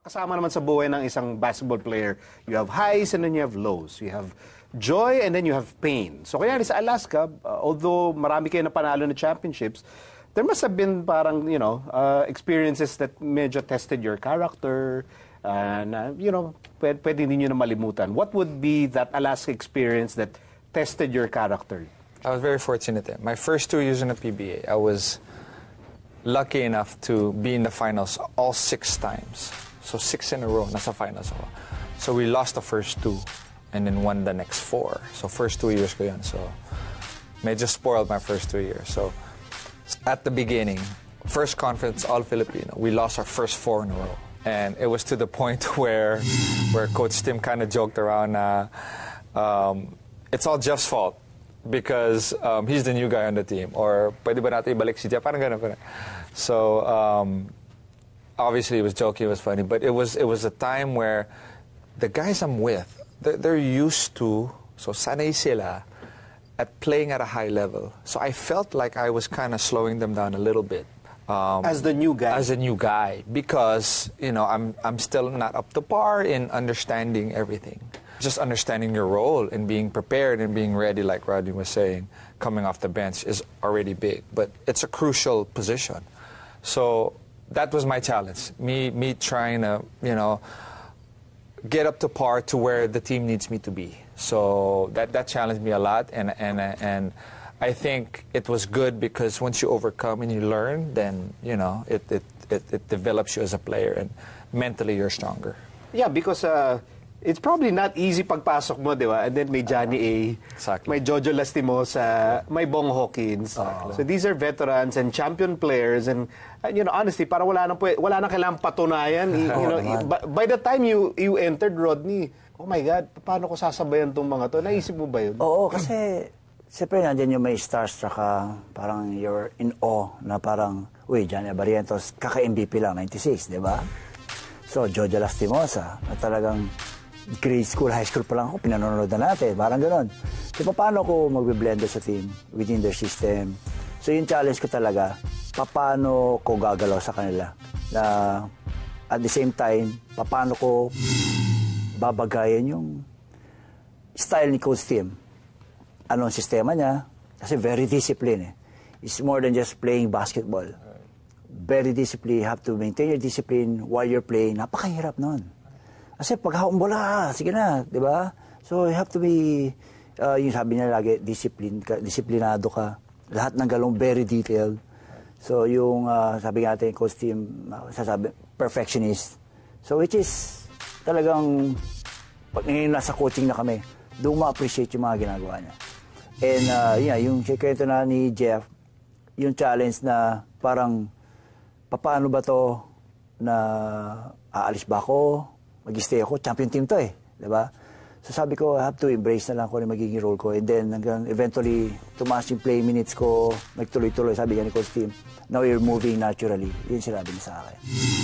Kasama naman sa buhay ng isang basketball player, you have highs and then you have lows. You have joy and then you have pain. So kaya sa Alaska, although marami kayo na panalo na championships, there must have been parang, you know, experiences that medyo tested your character, na, you know, pwede ninyo na malimutan. What would be that Alaska experience that tested your character? I was very fortunate. My first 2 years in the PBA, I was lucky enough to be in the finals all 6 times. So 6 in a row, nasa finals ako. So we lost the first 2 and then won the next 4. So first 2 years ko yan. So medyo spoiled my first 2 years. So at the beginning, first conference, all Filipino, we lost our first 4 in a row. And it was to the point where Coach Tim kind of joked around, it's all Jeff's fault because he's the new guy on the team. Or pwede ba natin ibalik si Jeff? Parang ganun. So obviously it was joking, it was funny, but it was a time where the guys I'm with, they're used to, so sanay sila at playing at a high level. So I felt like I was kind of slowing them down a little bit. As the new guy? As a new guy, because, you know, I'm still not up to par in understanding everything. Just understanding your role and being prepared and being ready, like Rodney was saying, coming off the bench is already big, but it's a crucial position. So that was my challenge, me trying to, you know, get up to par to where the team needs me to be. So that challenged me a lot, and I think it was good because once you overcome and you learn, then, you know, it develops you as a player, and mentally you're stronger. Yeah, because it's probably not easy pagpasok mo, di ba? And then may Johnny A, exactly. May Jojo Lastimosa, may Bong Hawkins. So these are veterans and champion players, and you know, honestly, parang wala nang kailangang patunayan. You know, by the time you entered, Rodney, oh my God, paano ko sasabayan tong mga to? Naisip mo ba yun? Oo, kasi siyempre nandiyan yung may starstruck ka, parang you're in awe na parang, uy, Johnny Barrientos, kaka-MVP lang, 96, di ba? So, Jojo Lastimosa, na talagang grade school, high school pa lang ako, pinanonood na natin, parang gano'n. So, paano ko magbe-blend sa team within their system? So, yung challenge ko talaga, paano ko gagalaw sa kanila? Na, at the same time, paano ko babagayan yung style ni Coach Tim. Anong sistema niya? Kasi very disciplined eh. It's more than just playing basketball. Very disciplined. You have to maintain your discipline while you're playing. Napakahirap nun. Kasi pag hawak mo bola, sige na, di ba? So you have to be, yung sabi niya lagi, disiplinado ka. Lahat ng galong very detailed. So yung sabi natin, Coach Tim, sasabi, perfectionist. So which is talagang, pag ngayon nasa coaching na kami, doon ma-appreciate yung mga ginagawa niya. And yeah, yung kwento na ni Jeff, yung challenge na parang, paano ba to na aalis ba ako? Mag-stay ako, champion team to eh, di ba? So sabi ko, I have to embrace na lang ko na magiging role ko. And then hanggang eventually, tumaas yung play minutes ko, nagtuloy-tuloy, sabi nga ni Coach Tim, now you're moving naturally. Yun sinabi niya sa akin.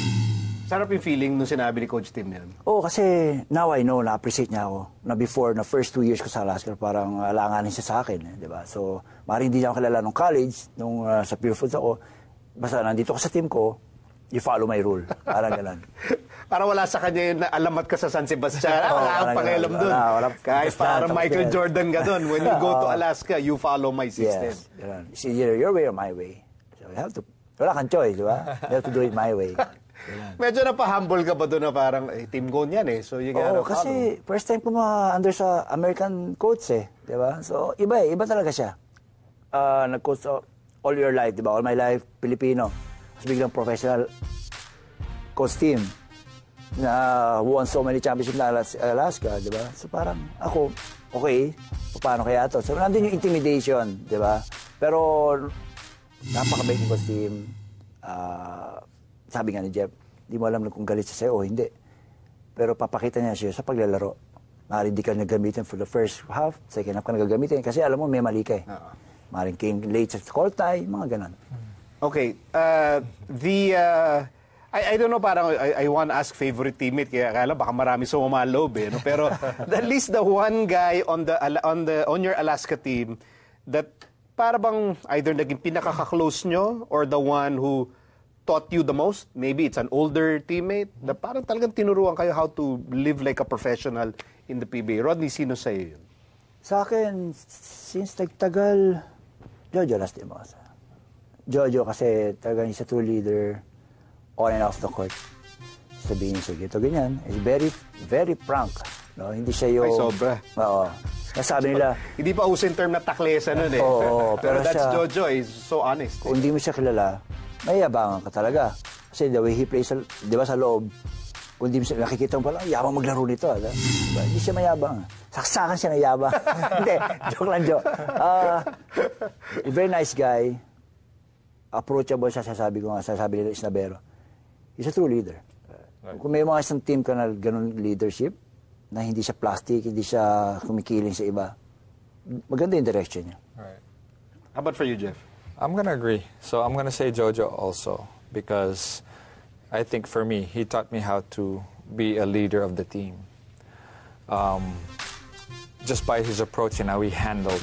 Sarap yung feeling nung sinabi ni Coach Tim yan. Oo, kasi now I know, na-appreciate niya ako. Na before, na first 2 years ko sa Alaska, parang alanganin siya sa akin, eh, di ba? So, maaaring hindi niya ako kilala nung college, nung sa Pure Foods ako. Basta nandito ko sa team ko, you follow my rule. Parang gano'n. Para wala sa kanya yung alamat ka sa San Sebastian. Wala kang pakialam dun. Kahit parang Michael Jordan ka dun. When you go to Alaska, you follow my system. Yes. It's either your way or my way. So you have to, wala kang choice, di ba? You have to do it my way. Medyo napahumble ka ba doon na parang, team goal yan eh. So you gotta follow. Kasi first time ko ma-under sa American coach eh. Di ba? So iba eh. Iba talaga siya. Nag-coach all your life, di ba? All my life, Filipino. Tapos biglang professional coach team na won so many championships na Alaska, di ba? So parang ako, okay, paano kaya to? So nandun yung intimidation, di ba? Pero napakabait yung coach team. Sabi nga ni Jeff, di mo alam kung galit siya sa'yo o hindi. Pero papakita niya siya sa paglalaro. Maaaring di ka nagagamitin for the first half, second half ka nagagamitin. Kasi alam mo, may mali ka eh. Maaaring came late sa call time, mga ganon. Okay. I don't know, parang I want to ask favorite teammate, kaya akala baka marami sumamalob eh. No? Pero at least the one guy on your Alaska team that para bang either naging pinaka-close nyo or the one who taught you the most? Maybe it's an older teammate na parang talagang tinuruan kayo how to live like a professional in the PBA. Rodney, sino sa'yo yun? Sa akin, since nagtagal, Jojo Lastimosa. Jojo kasi talagang isa true leader on and off the court. Sabihin siya, ito ganyan. He's very, very frank. No? Hindi siya yung... Ay, sobra. Oo. Nasabi nila... Hindi pa uso yung term na taklesa nun eh. Oo, pero that's siya, Jojo, he's so honest. Kung hindi mo siya kilala, mayabangan ka talaga. Kasi the way he plays, di ba sa loob, kung hindi mo siya nakikita mo pala, yabang maglaro nito. Diba? Hindi siya mayabang. Saksakan siya na yabang. Hindi, joke lang, joke. A very nice guy. Approachable siya, sasabi nila Isnabero. He's a true leader. Right. Kung may mga isang team ka na ganun leadership, na hindi siya plastic, hindi siya kumikiling sa iba, maganda yung direction niya. Right. How about for you, Jeff? I'm going to agree. So I'm going to say Jojo also, because I think for me, he taught me how to be a leader of the team. Just by his approach and how he handled,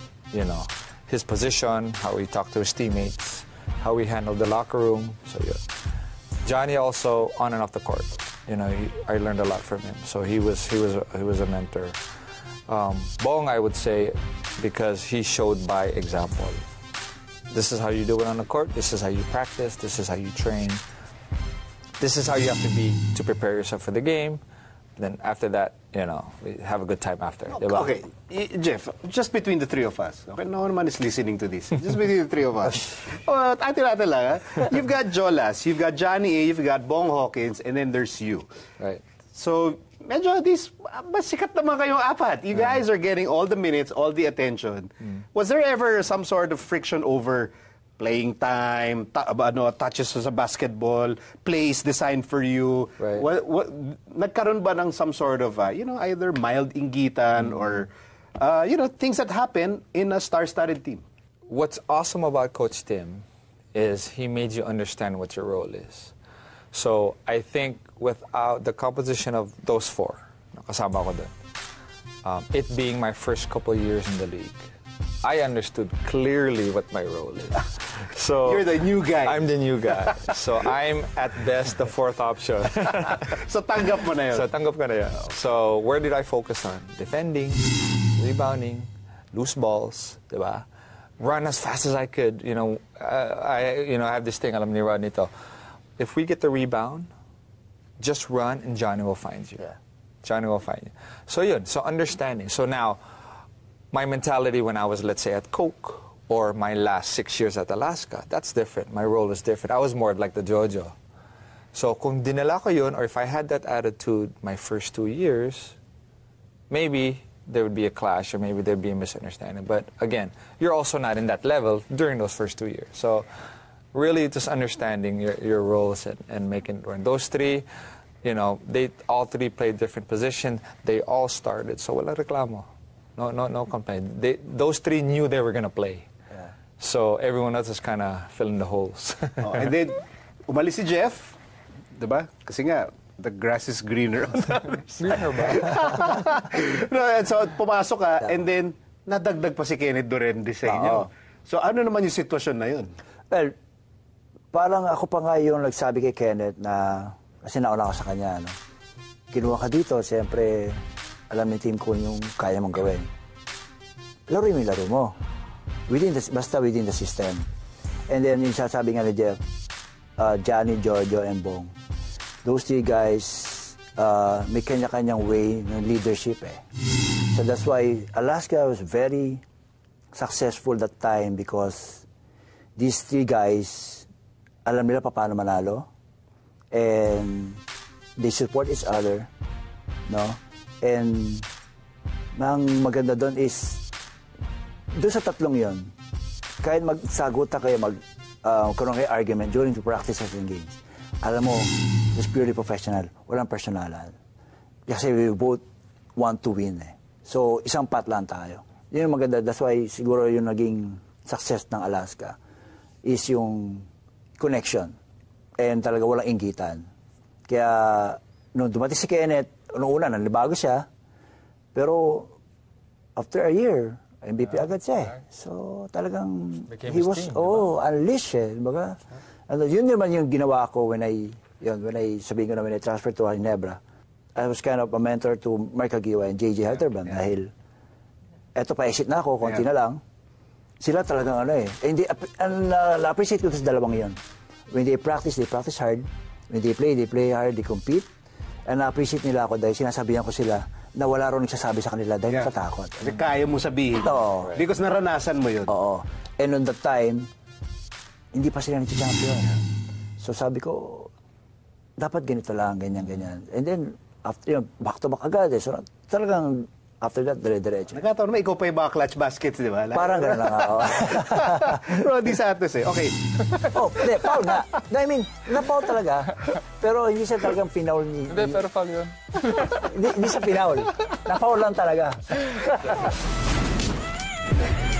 his position, how he talked to his teammates, how he handled the locker room. So yeah. Johnny also on and off the court. I learned a lot from him. So he was a mentor. Bong, I would say, because he showed by example. This is how you do it on the court. This is how you practice. This is how you train. This is how you have to be to prepare yourself for the game. Then after that, we have a good time after. Okay, Jeff, just between the three of us. Okay, no one is listening to this. Just between the three of us. Ate-ate lang. You've got Jolas, you've got Johnny A, you've got Bong Hawkins, and then there's you. Right. So, medyo mas sikat naman kayong apat. You guys are getting all the minutes, all the attention. Was there ever some sort of friction over playing time, touches sa basketball, plays designed for you? Right. Nagkaroon ba ng some sort of, either mild inggitan or, things that happen in a star-studded team? What's awesome about Coach Tim is he made you understand what your role is. So I think without the composition of those four, nakasama ko dun, it being my first couple years in the league, I understood clearly what my role is. So you're the new guy. I'm the new guy. So I'm at best the fourth option. So tanggap mo na yun. So tanggap ko na yun. So where did I focus on? Defending, rebounding, loose balls, diba? Run as fast as I could. I have this thing, alam ni Rodney to. If we get the rebound, just run and Johnny will find you. Yeah. Johnny will find you. So yun, so understanding. So now, my mentality when I was, let's say, at Coke or my last 6 years at Alaska, that's different. My role is different. I was more like the Jojo. So kung dinala ko yun, or if I had that attitude my first 2 years, maybe there would be a clash or maybe there'd be a misunderstanding. But again, you're also not in that level during those first 2 years. So really just understanding your roles and making it work. Those three, they all three played different positions. They all started. So wala reklamo. No complaint. Those three knew they were going to play. Yeah. So everyone else is kind of filling the holes. And then, umalis si Jeff, diba? Kasi nga, the grass is greener. Greener ba? No, and so, pumasok ka, and then, nadagdag pa si Kenneth Dorende sa inyo. So, ano naman yung sitwasyon na yun? Well, parang ako pa nga yung nagsabi kay Kenneth na, kasi nauna ako sa kanya, kinuha ka dito, siyempre, alam ni team ko yung kaya mong gawin. Laro yung laro mo. Basta within the system. And then yung sasabi nga ni Jeff, Johnny, Jojo, and Bong. Those three guys, may kanya-kanyang way ng leadership eh. So that's why Alaska was very successful that time because these three guys, alam nila paano manalo. And they support each other. No? And ang maganda doon is, doon sa tatlong yon, kahit magsagutan kayo, magkaroon kayo argument during the practices and games, alam mo, it's purely professional, walang personalan. Kasi we both want to win eh. So, isang pat lang tayo. Yun yung maganda, that's why siguro yung naging success ng Alaska is yung connection. And talaga walang inggitan. Kaya, nung dumating si Kenneth, noong una, nalibago siya. Pero, after a year, MVP agad siya eh. So, talagang, became he was, team, unleashed eh. Diba? Ano, yun naman yung ginawa ko when I sabihin ko na when I transferred to Ginebra. I was kind of a mentor to Mark Aguiwa and JJ Halterman dahil eto pa exit na ako, konti na lang. Sila talagang hindi, na-appreciate ko sa dalawang yun. When they practice hard. When they play hard, they compete. And na-appreciate nila ako dahil sinasabihan ko sila na wala rin nagsasabi sa kanila dahil natatakot. Kasi kaya mo sabihin. Oo. Because naranasan mo yun. Oo. And on that time, hindi pa sila nag-champion. So sabi ko, dapat ganito lang, ganyan. And then, after back-to-back agad. So talagang, after that, dire-diretso. Nagkataon naman, ikaw pa yung mga clutch baskets, di ba? Parang gano'n lang ako. Rodney Santos Okay. Hindi, foul nga. I mean, na-foul talaga. Pero hindi siya talagang pinaul ni... Hindi, pero foul yun. Hindi siya pinaul. Na-foul lang talaga.